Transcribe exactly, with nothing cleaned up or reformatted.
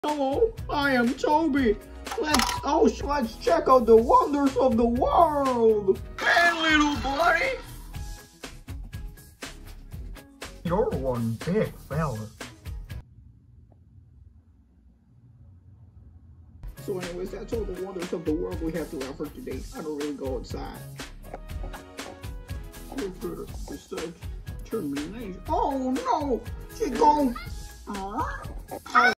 Hello, I am Toby. Let's oh let's check out the wonders of the world. Hey, little buddy. You're one big fella. So anyways, that's all the wonders of the world we have to offer today. I don't really go outside. Feel free to decide termination. Oh no! She gone.